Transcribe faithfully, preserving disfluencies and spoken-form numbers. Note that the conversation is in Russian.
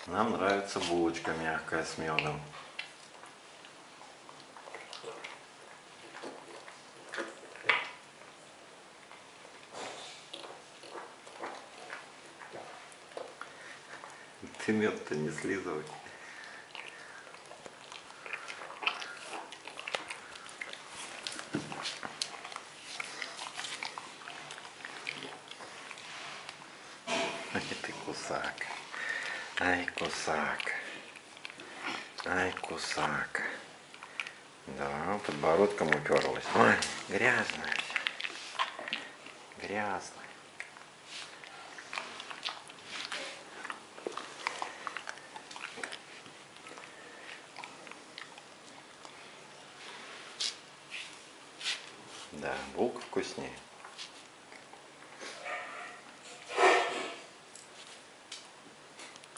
Нам нравится булочка мягкая с медом. Ты мед-то не слизывай. Ай ты кусак. Ай кусак. Ай кусак. Да, подбородком уперлась. Ой, грязная вся. Грязная. Да, булка вкуснее.